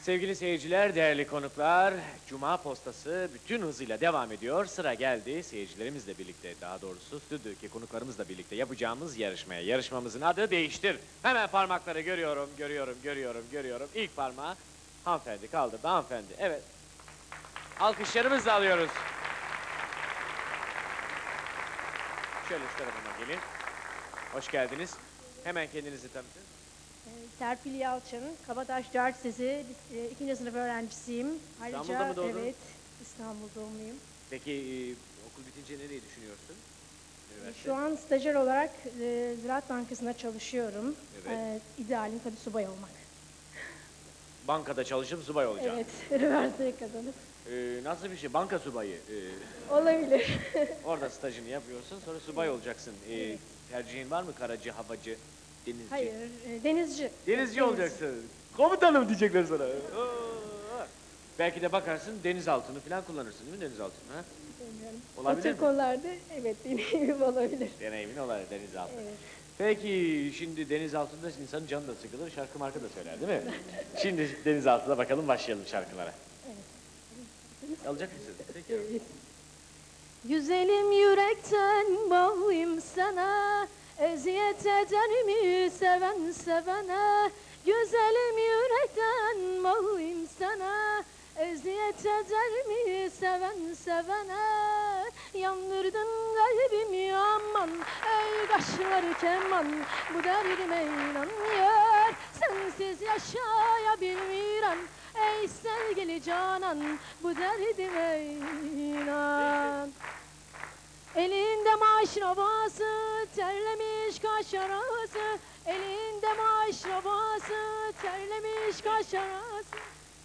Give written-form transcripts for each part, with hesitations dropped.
Sevgili seyirciler, değerli konuklar, Cuma postası bütün hızıyla devam ediyor. Sıra geldi seyircilerimizle birlikte, daha doğrusu stüdyodaki konuklarımızla birlikte yapacağımız yarışmaya. Yarışmamızın adı Değiştir. Hemen parmakları görüyorum. İlk parmağı hanımefendi kaldırdı, hanımefendi. Evet. Alkışlarımızla alıyoruz. Şöyle şu tarafıma gelin. Hoş geldiniz. Hemen kendinizi tanıtın. Serpil Yalçın, Kabataş Üniversitesi 2. sınıf öğrencisiyim. İstanbul'da mı doğdun? Evet, İstanbul doğumluyum. Peki okul bitince nereyi düşünüyorsun? Üniversite? Şu an stajyer olarak Ziraat Bankası'nda çalışıyorum. Evet. İdealim tabii subay olmak. Bankada çalışıp subay olacaksın. Evet, üniversiteyi kazanıp. Nasıl bir şey? Banka subayı. Olabilir. Orada stajını yapıyorsun, sonra subay olacaksın. Evet. Tercihin var mı? Karacı, havacı, denizci? Hayır, denizci. Denizci olacaksın. Komutanım diyecekler sana. Belki de bakarsın denizaltını falan kullanırsın değil mi denizaltını? Ha? Bilmiyorum. Olabilir O tür mi? konularda evet deneyimim olabilir. Deneyimin olabilir denizaltı. Evet. Peki şimdi denizaltında insanın canı da sıkılır, şarkı marka da söyler değil mi? Şimdi denizaltına bakalım, başlayalım şarkılara. Evet. Alacak mısın? Peki. Evet. Güzelim yürekten bağlıyım sana, eziyet eder mi seven sevene? Güzelim yürekten bağlıyım sana, eziyet eder mi seven sevene? Yandırdın kalbimi aman, ey kaşları keman, bu derdime inan yar, sensiz yaşayabilmirem. Ey sevgili canan, bu derdime inan. Elinde maşrabası, terlemiş kaş arası. Elinde maşrabası, terlemiş kaş arası.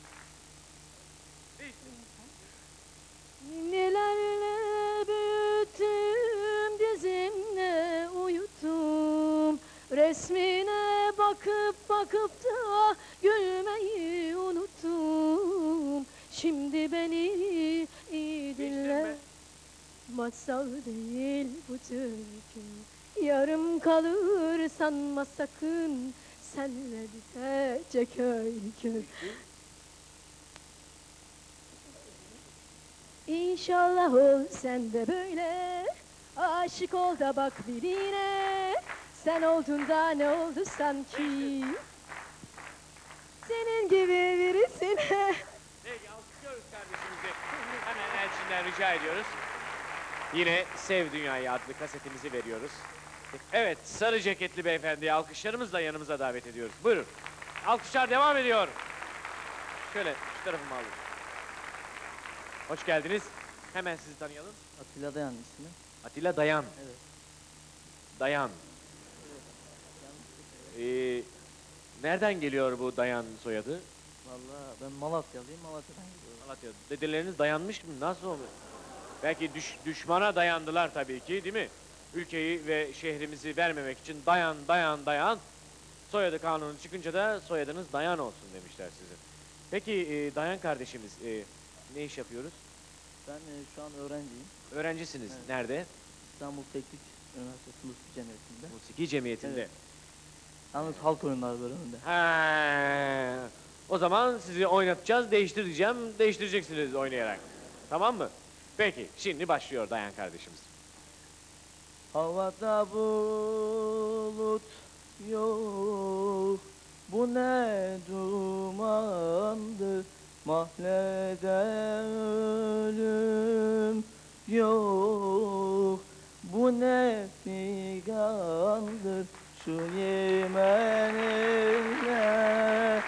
Ninnilerle büyüttüm, dizimle uyuttum. Resmine bakıp da gülmeyi unuttum. Şimdi beni iyi dinle. Masal değil bu türkü, yarım kalır sanma sakın, senle bitecek öykü. İnşallah ol sen de böyle, aşık ol da bak birine. Sen oldun da ne oldu sanki, senin gibi birisine. Peki alkışlıyoruz kardeşimizi. Hemen Elçin'den rica ediyoruz. Yine Sev Dünyayı adlı kasetimizi veriyoruz. Evet, sarı ceketli beyefendiyi alkışlarımızla yanımıza davet ediyoruz. Buyurun. Alkışlar devam ediyor. Şöyle şu tarafıma alın. Hoş geldiniz. Hemen sizi tanıyalım. Atilla Dayan ismi. Atilla Dayan. Evet. Dayan. Nereden geliyor bu Dayan soyadı? Vallahi ben Malatyalıyım, Malatya'dan geliyorum. Malatya. Dedeleriniz dayanmış mı? Nasıl oldu? Belki düşmana dayandılar tabii ki, değil mi? Ülkeyi ve şehrimizi vermemek için dayan. Soyadı kanunu çıkınca da soyadınız Dayan olsun demişler sizin. Peki Dayan kardeşimiz ne iş yapıyoruz? Ben şu an öğrenciyim. Öğrencisiniz. Evet. Nerede? İstanbul Teknik Üniversitesi Musiki Cemiyeti'nde. Musiki Cemiyeti'nde. Evet. Yalnız halk oyunları bölümünde. Ha. O zaman sizi oynatacağız, değiştireceksiniz oynayarak. Tamam mı? Peki, şimdi başlıyor Dayan kardeşimiz. Havada bulut yok, bu ne dumandır. Mahallede ölüm yok, bu ne figandır. Şu yemenine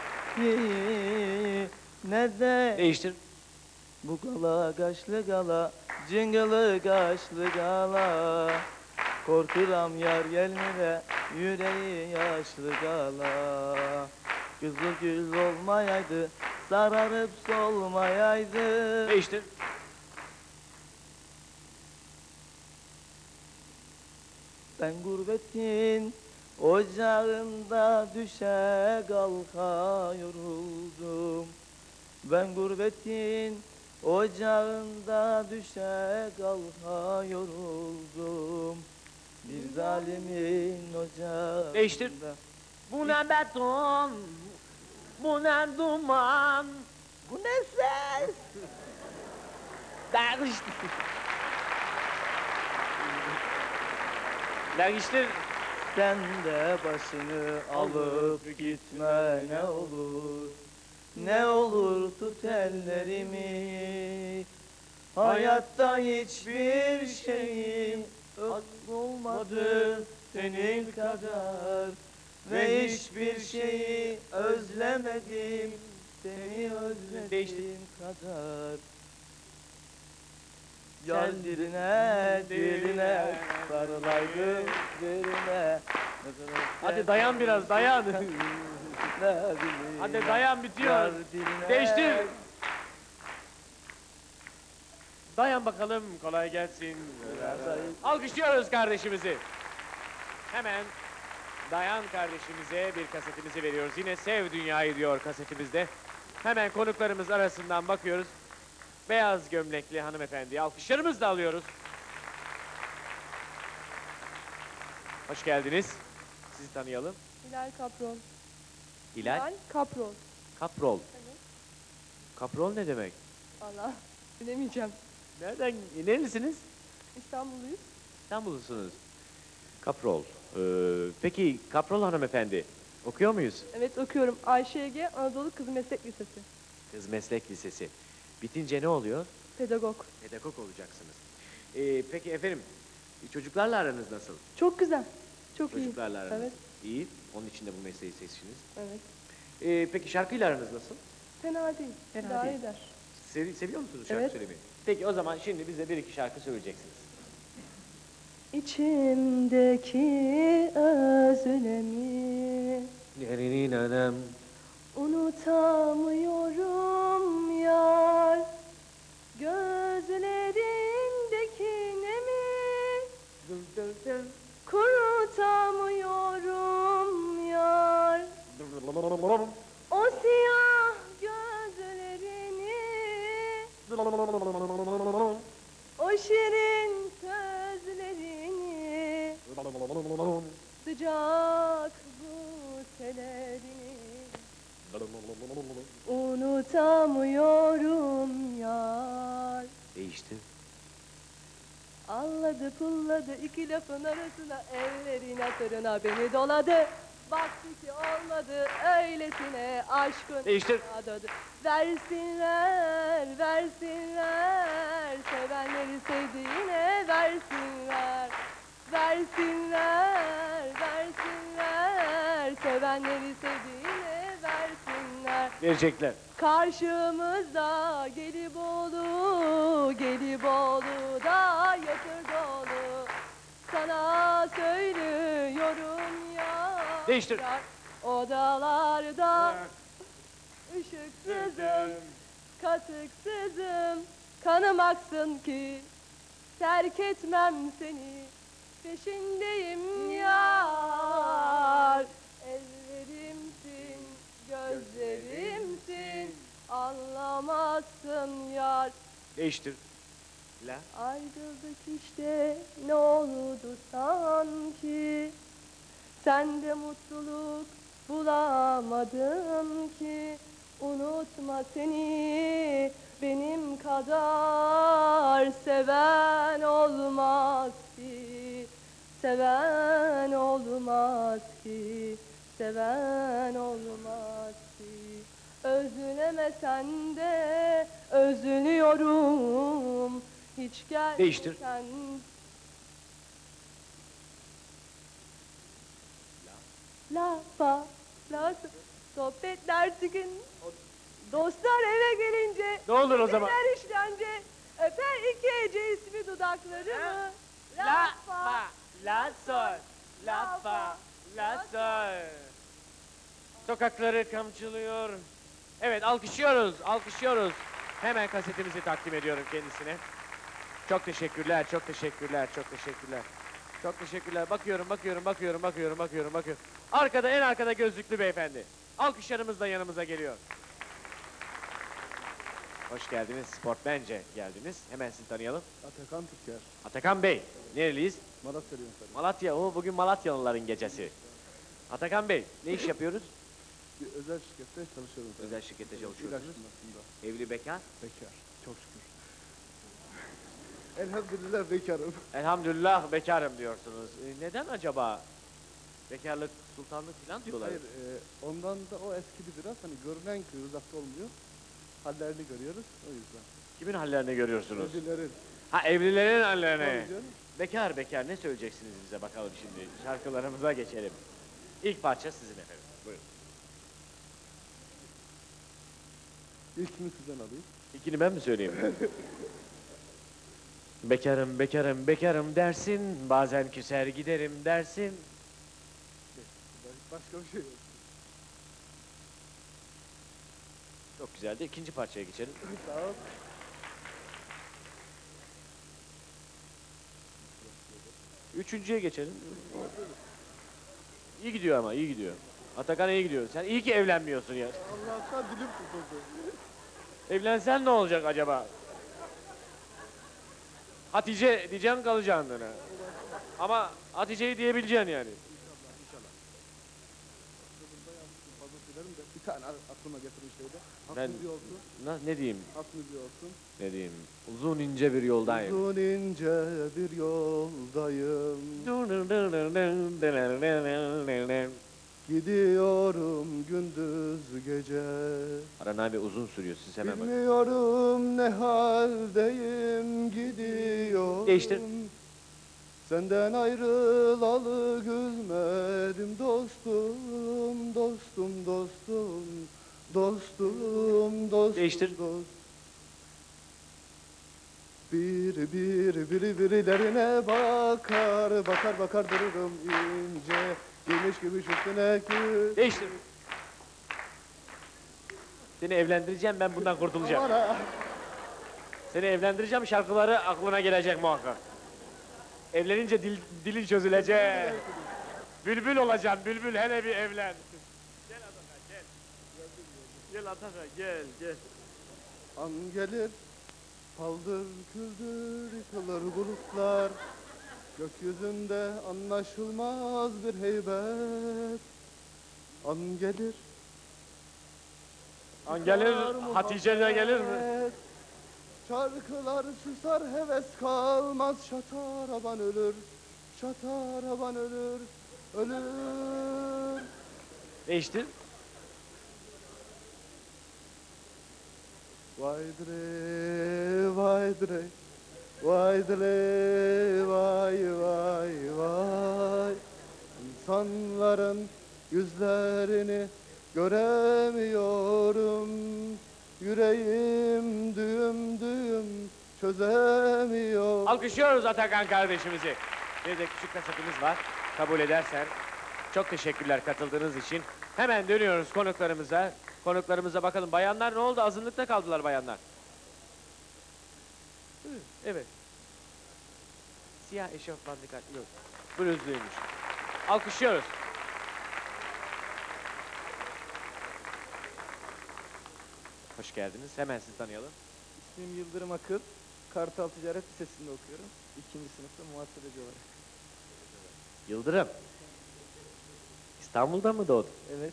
ne de Değiştir. bu gala kaşlı gala, cıngılı kaşlı gala. Korkuram yar gelmire, yüreği yaşlı gala. Kızıl gül olmayaydı, sararıp solmayaydı. Değiştir. Ben gurbetin ocağında düşe kalka yoruldum. Ben gurbetin ocağında düşe kalka yoruldum. Bir zalimin ocağında. Değiştir. Bu ne beton? Bu ne duman? Bu ne ses? Derviştir. Derviştir. Sen de başını alıp gitme ne olur. Ne olur tut ellerimi. Hayatta hiçbir şeyim olmadı senin kadar. Ve hiçbir şeyi özlemedim seni özlediğim kadar. Yar diline, sarılaydım diline. Hadi dayan biraz, dayan. Hadi dayan, bitiyor. Değiştir. Dayan bakalım, kolay gelsin. Alkışlıyoruz kardeşimizi. Hemen Dayan kardeşimize bir kasetimizi veriyoruz. Yine Sev Dünyayı diyor kasetimizde. Hemen konuklarımız arasından bakıyoruz. Beyaz gömlekli hanımefendiyi alkışlarımızla alıyoruz. Hoş geldiniz. Sizi tanıyalım. Hilal Kapron. Hilal Kapron. Kaprol. Evet. Kaprol ne demek? Valla bilemeyeceğim. Nerelisiniz? İstanbulluyuz. İstanbullusunuz. Kaprol. Peki Kaprol hanımefendi, okuyor muyuz? Evet okuyorum. Ayşe Ege Anadolu Kız Meslek Lisesi. Kız Meslek Lisesi. Bitince ne oluyor? Pedagog. Pedagog olacaksınız. Peki efendim, çocuklarla aranız nasıl? Çok güzel. Çok iyi. Çocuklarla aranız Evet. iyi. Onun için de bu mesleği seçtiniz. Evet. Peki şarkıyla aranız nasıl? Fena değil. Fena İdare değil. eder. Seviyor musunuz şarkı Evet. söylemeyi? Peki o zaman şimdi bize bir iki şarkı söyleyeceksiniz. İçimdeki özlemi Nerinin anam? unutamıyorum yar. Gözlerindeki nemi kurutamıyorum yar. O siyah gözlerini, o şirin sözlerini, sıcak butelerini unutamıyorum yar. Değişti. Alladı pulladı iki lafın arasına, ellerin hatırına beni doladı. Baktı ki olmadı öylesine aşkın Değiştir. adadı. Versinler, versinler, sevenleri sevdiğine versinler. Versinler, versinler, sevenleri sevdiğine versinler. Verecekler. Karşımızda Gelibolu, Gelibolu'da yatır dolu. Sana söylüyorum ya. Değiştir. Odalarda ışıksızım, katıksızım, kanım aksın ki terk etmem seni. Peşindeyim yar. Ellerimsin, gözlerimsin, anlamazsın yar. Değiştir. La. Ayrıldık işte, ne oldu sanki? Sende mutluluk bulamadım ki. Unutma seni benim kadar seven olmaz ki. Seven olmaz ki. Seven olmaz ki. Özlemesen de özlüyorum. Hiç gelmesen. Değiştir. Lafa, sohbetler sıkın. Dostlar eve gelince, Ne olur o zaman? neler işlence, öper iki hece ismi dudaklarımı. La fa, la sol, la fa, la sol. Sokakları kamçılıyor. Evet, alkışlıyoruz, alkışlıyoruz. Hemen kasetimizi takdim ediyorum kendisine. Çok teşekkürler, çok teşekkürler, çok teşekkürler. Çok teşekkürler. Bakıyorum. Arkada, en arkada gözlüklü beyefendi. Alkışlarımız da yanımıza geliyor. Hoş geldiniz, sportmence geldiniz. Hemen sizi tanıyalım. Atakan Tüker, Atakan Bey, nereliyiz? Malatyalıyım tabii. Malatya, o bugün Malatyalıların gecesi. Atakan Bey, ne iş yapıyoruz? Bir özel şirkette çalışıyorum. Özel şirkette İlaç çalışıyorsunuz. firmasında. Evli, bekar. Bekar. Çok şükür. Elhamdülillah bekarım. Elhamdülillah bekarım diyorsunuz. Neden acaba? Bekarlık, sultanlık falan diyorlar. Hayır, ondan da o eskidi biraz. Hani görünen köy uzakta olmuyor. Hallerini görüyoruz, o yüzden. Kimin hallerini görüyorsunuz? Evlilerin. Ha, evlilerin hallerini. Tabii canım. Bekar bekar ne söyleyeceksiniz bize bakalım şimdi. Şarkılarımıza geçelim. İlk parça sizin efendim. Buyurun. İlkini sizden alayım. İkini ben mi söyleyeyim? Bekarım, bekarım, bekarım dersin. Bazen küser giderim dersin. Başka bir şey yok. Çok güzeldi. İkinci parçaya geçelim. Sağ ol. Üçüncüye geçelim. İyi gidiyor ama, iyi gidiyor. Atakan iyi gidiyor. Sen iyi ki evlenmiyorsun ya. Allah'tan dilim tutuldu. Evlensen ne olacak acaba? Hatice diyeceksin kalacaksın ona. Ama Hatice'yi diyebileceksin yani. İnşallah. Fazla söylerim de bir tane aklıma getirin şeyde. Ben- Aklım bir olsun. Ne diyeyim? Aklım bir olsun. Ne diyeyim? Uzun ince bir yoldayım. Uzun ince bir yoldayım. Gidiyorum gündüz gece. Aran abi uzun sürüyor. Siz hemen bakın. Bilmiyorum ne haldeyim gidiyorum. Değiştir. Senden ayrılalı gülmedim dostum, dostum, dostum, dostum, dostum. Değiştir. Birilerine bakar, bakar bakar dururum ince. Gümüş gümüş üstüne gül. Değiştir. Seni evlendireceğim, ben bundan kurtulacağım. Aman ha. Seni evlendireceğim, şarkıları aklına gelecek muhakkak. Evlenince dilin çözülecek. Bülbül olacaksın, bülbül, hele bir evlen. Gel Atakan, gel. Gel Atakan, gel, gel. An gelir, paldır küldür yıkılır bulutlar. Gökyüzünde anlaşılmaz bir heybet. An gelir. An gelir, susar Hatice de gelir mi? muhabbet. Şarkılar susar, heves kalmaz. Şataraban ölür, şataraban ölür, ölür. Değiştir. Vay dre, vay dre, vay dre, vay vay vay. İnsanların yüzlerini göremiyorum. Yüreğim düğüm düğüm çözemiyor. Alkışlıyoruz Atakan kardeşimizi. Bir de küçük kasetimiz var. Kabul edersen. Çok teşekkürler katıldığınız için. Hemen dönüyoruz konuklarımıza. Konuklarımıza bakalım. Bayanlar ne oldu? Azınlıkta kaldılar bayanlar. Evet. Siyah eşofman dikkatli yok. Bluzluymuş. Alkışlıyoruz. Hoş geldiniz. Hemen sizi tanıyalım. İsmim Yıldırım Akıl. Kartal Ticaret Lisesi'nde okuyorum. 2. sınıfta muhasebeci olarak. Yıldırım. İstanbul'da mı doğdun? Evet.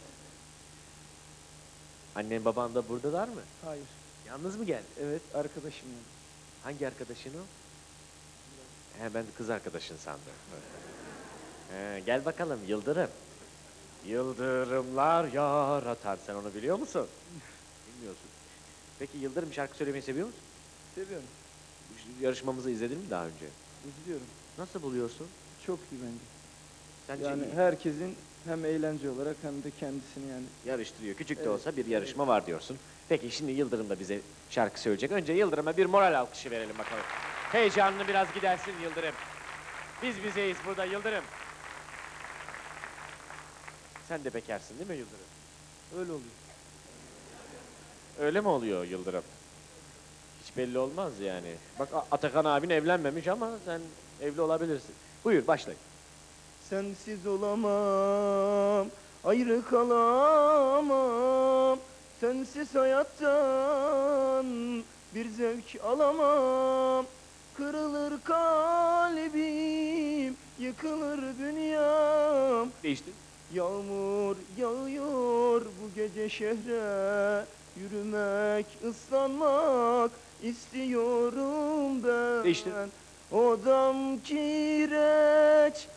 Annen baban da buradalar mı? Hayır. Yalnız mı geldin? Evet, arkadaşım yani. Hangi arkadaşın o? He, ben kız arkadaşın sandım. He, gel bakalım Yıldırım. Yıldırımlar yaratan. Sen onu biliyor musun? Bilmiyorsun. Peki Yıldırım şarkı söylemeyi seviyor musun? Seviyorum. Şu yarışmamızı izledin mi daha önce? İzliyorum. Nasıl buluyorsun? Çok iyi bence. Sence Yani iyi. herkesin hem eğlence olarak hem de kendisini yani. Yarıştırıyor. Küçük de Evet, olsa bir yarışma var diyorsun. Peki şimdi Yıldırım da bize şarkı söyleyecek. Önce Yıldırım'a bir moral alkışı verelim bakalım. Heyecanını biraz gidersin Yıldırım. Biz bizeyiz burada Yıldırım. Sen de bekarsın değil mi Yıldırım? Öyle oluyor. Öyle mi oluyor Yıldırım? Hiç belli olmaz yani. Bak Atakan abin evlenmemiş ama sen evli olabilirsin. Buyur başlayın. Sensiz olamam, ayrı kalamam. Sensiz hayattan bir zevk alamam. Kırılır kalbim, yıkılır dünyam. Değiştir. Yağmur yağıyor bu gece şehre, yürümek, ıslanmak istiyorum ben. Değiştir. Odam kireç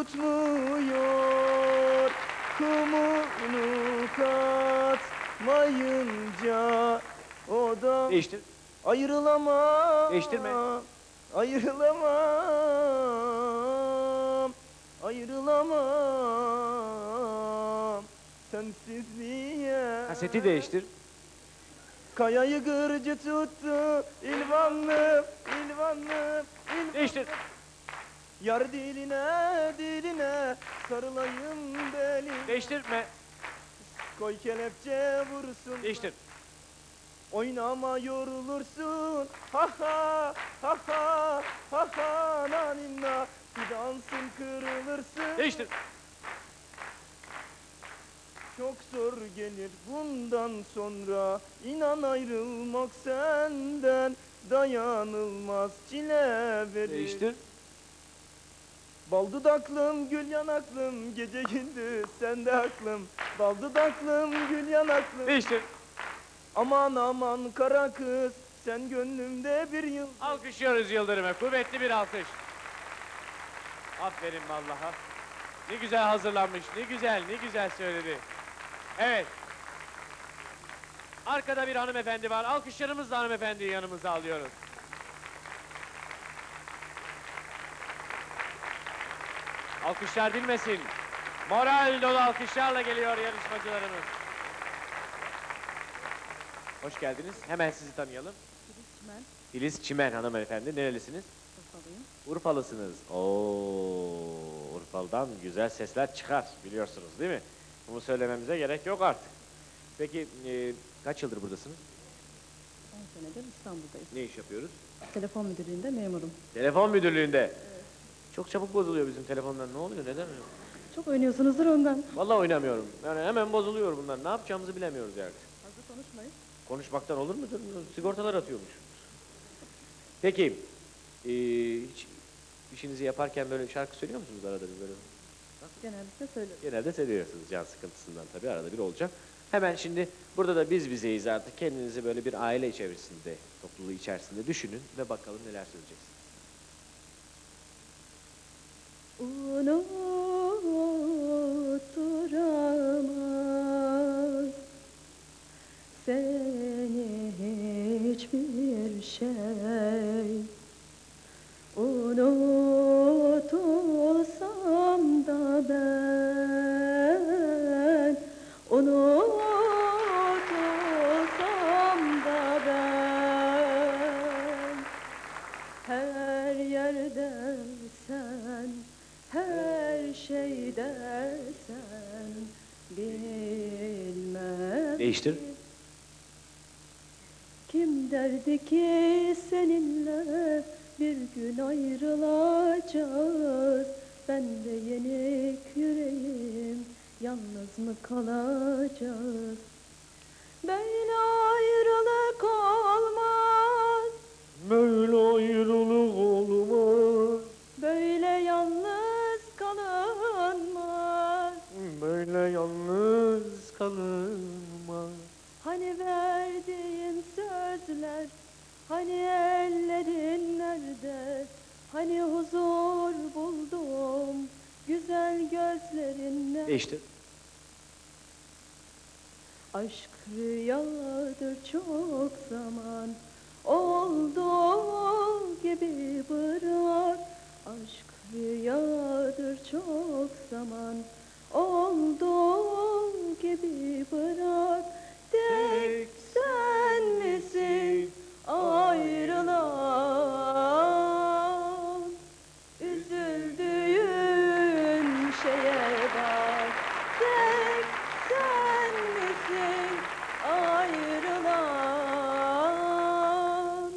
tutmuyor, kumunu katmayınca odam Değiştir. ayrılamam. Değiştirme. Ayrılamam. Ayrılamam sensizliğe. Kaseti değiştir. Kayayı gırcı tuttu ilvanlım, ilvanlım, ilvanlım. Değiştir. Yar diline, diline sarılayım belim. Değiştirme. Koy kelepçe vursun. Değiştir. Oynama yorulursun. Ha ha, ha ha, ha ha, naninna. Fidansın kırılırsın. Değiştir. Çok zor gelir bundan sonra, inan ayrılmak senden dayanılmaz çile verir. Değiştir. Bal dudaklım, gül yanaklım, gece gündüz sende aklım. Bal dudaklım, gül yanaklım. Değiştir. Aman aman kara kız, sen gönlümde bir yıl. Alkışlıyoruz Yıldırım'a. Kuvvetli bir alkış. Aferin vallaha. Ne güzel hazırlanmış, ne güzel söyledi. Evet. Arkada bir hanımefendi var. Alkışlarımızla hanımefendiyi yanımıza alıyoruz. Alkışlar dinmesin. Moral dolu alkışlarla geliyor yarışmacılarımız. Hoş geldiniz. Hemen sizi tanıyalım. Çimen, Filiz Çimen hanımefendi. Nerelisiniz? Urfalıyım. Urfalısınız. Oo, Urfalı'dan güzel sesler çıkar biliyorsunuz değil mi? Bunu söylememize gerek yok artık. Peki kaç yıldır buradasınız? 10 senedir İstanbul'dayız. Ne iş yapıyoruz? Telefon müdürlüğünde memurum. Telefon müdürlüğünde. Çok çabuk bozuluyor bizim telefonlar. Ne oluyor? Neden öyle? Çok oynuyorsunuzdur ondan. Vallahi oynamıyorum. Yani hemen bozuluyor bunlar. Ne yapacağımızı bilemiyoruz yani. Fazla konuşmayın. Konuşmaktan olur mu? Sigortalar atıyormuş. Peki, hiç işinizi yaparken böyle şarkı söylüyor musunuz arada bir böyle? Genellikle söylerim. Genelde seviyorsunuz can sıkıntısından tabii arada bir olacak. Hemen şimdi burada da biz bizeyiz artık. Kendinizi böyle bir aile içerisinde, topluluğu içerisinde düşünün ve bakalım neler söyleyeceksiniz. Unutturamaz seni hiçbir şey. Unutulsam da ben, unutulsam da ben, her yerde sen, her şeyde sen, bilmem. Değiştir. Kim derdi ki seninle bir gün ayrılacağız? Ben de yenik yüreğim, yalnız mı kalacağız? Böyle ayrılık olmaz, Böyle ayrılık olmaz. böyle yalnız kalınmaz. Böyle yalnız kalınmaz. Hani verdiğin sözler, hani ellerin nerede? Hani huzur buldum güzel gözlerinle. Değiştir. Aşk rüyadır çok zaman olduğu gibi bırak. Aşk rüyadır çok zaman olduğu gibi bırak. Tek sen misin ayrılan? Üzüldüğün şeye bak. Tek sen misin ayrılan?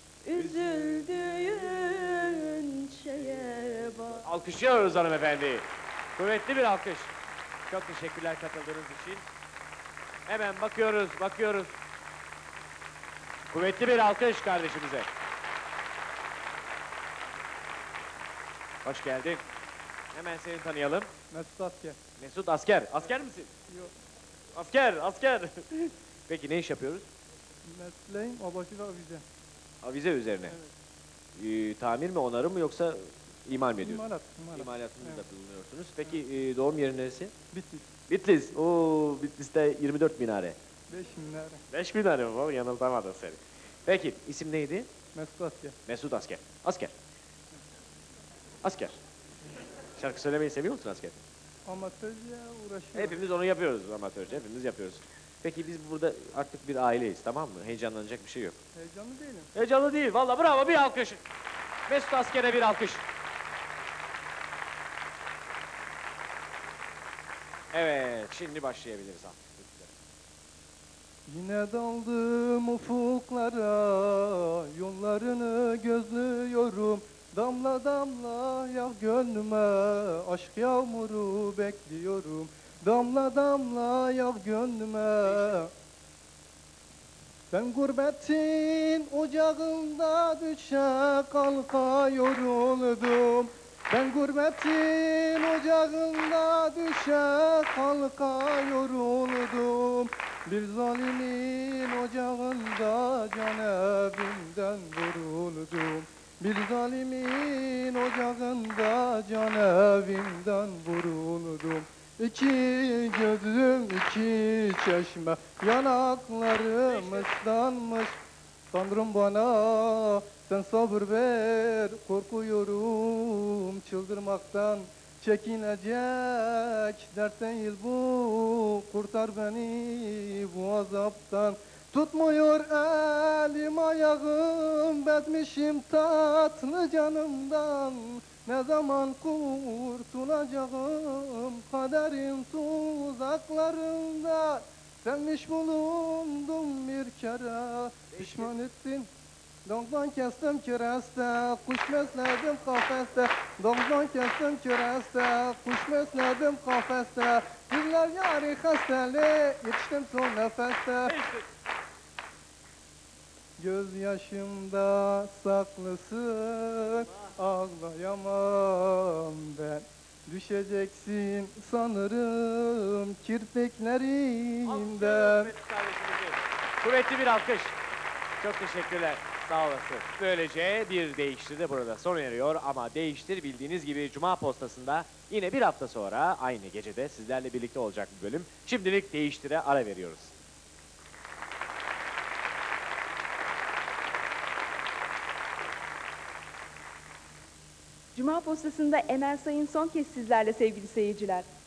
Üzüldüğün şeye bak. Alkışlıyoruz hanımefendi. Kuvvetli bir alkış. Çok teşekkürler katıldığınız için. Hemen bakıyoruz. Kuvvetli bir alkış kardeşimize. Hoş geldin. Hemen seni tanıyalım. Mesut Asker. Mesut asker. Asker misin? Yok. Asker, asker. Peki ne iş yapıyoruz? Mesleğim abajur avize. Avize üzerine. Tamir mi, onarım mı yoksa imal mi ediyorsunuz? İmalat. İmalatınızda Evet. bulunuyorsunuz. Peki doğum yeri neresi? Bitti. Bitlis. Oo, Bitlis'te 24 minare. 5 minare. 5 minare mi? Baba, yanıltamadın seni. Peki isim neydi? Mesut Asker. Mesut Asker. Asker. Asker. Şarkı söylemeyi seviyor musun asker? Amatörce uğraşıyorum. Hepimiz onu yapıyoruz amatörce. Hepimiz yapıyoruz. Peki biz burada artık bir aileyiz, tamam mı? Heyecanlanacak bir şey yok. Heyecanlı değilim. Heyecanlı değil. Vallahi bravo, bir alkış. Mesut Asker'e bir alkış. Evet, şimdi başlayabiliriz artık. Yine daldım ufuklara, yollarını gözlüyorum. Damla damla yağ gönlüme, aşk yağmuru bekliyorum. Damla damla yağ gönlüme. Ben gurbetin ocağında düşe kalka yoruldum. Ben gurbetin ocağında düşe kalka yoruldum. Bir zalimin ocağında can evimden vuruldum. Bir zalimin ocağında can evimden vuruldum. İki gözüm iki çeşme, yanaklarım ıslanmış. Tanrım bana sen sabır ver, korkuyorum çıldırmaktan. Çekilecek dert değil bu, kurtar beni bu azaptan. Tutmuyor elim ayağım, bezmişim tatlı canımdan. Ne zaman kurtulacağım kaderin tuzaklarında. Senmiş bulundum bir kere, pişman ettin. Dağdan kestim küreste, kuş besledim kafeste. Dağdan kestim küreste, kuş besledim kafeste. Diller yari hasteli, yetiştim son nefeste. Gözyaşımda saklısın, ağlayamam ben. Düşeceksin sanırım kirpiklerimden. Mesut kardeşimize. Kuvvetli bir alkış. Çok teşekkürler. Sağ olasın. Böylece bir Değiştir de burada sona eriyor ama Değiştir bildiğiniz gibi Cuma postasında yine bir hafta sonra aynı gecede sizlerle birlikte olacak bir bölüm. Şimdilik Değiştir'e ara veriyoruz. Cuma postasında Emel Sayın son kez sizlerle sevgili seyirciler.